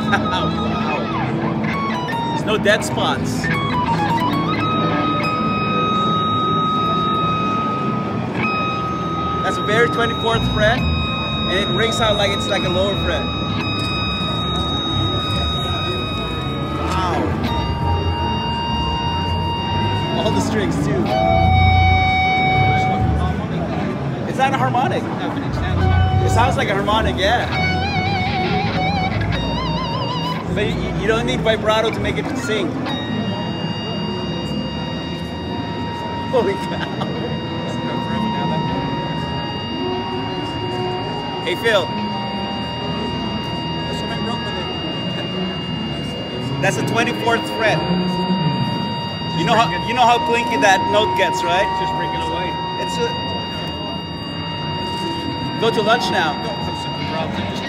Wow. There's no dead spots. That's a very 24th fret, and it rings out like it's like a lower fret. Wow. All the strings too. It's not a harmonic. It sounds like a harmonic, yeah. But you don't need vibrato to make it sing. Holy cow. Hey Phil. That's a 24th fret. You know how clinky that note gets, right? Just breaking away. It's a... Go to lunch now.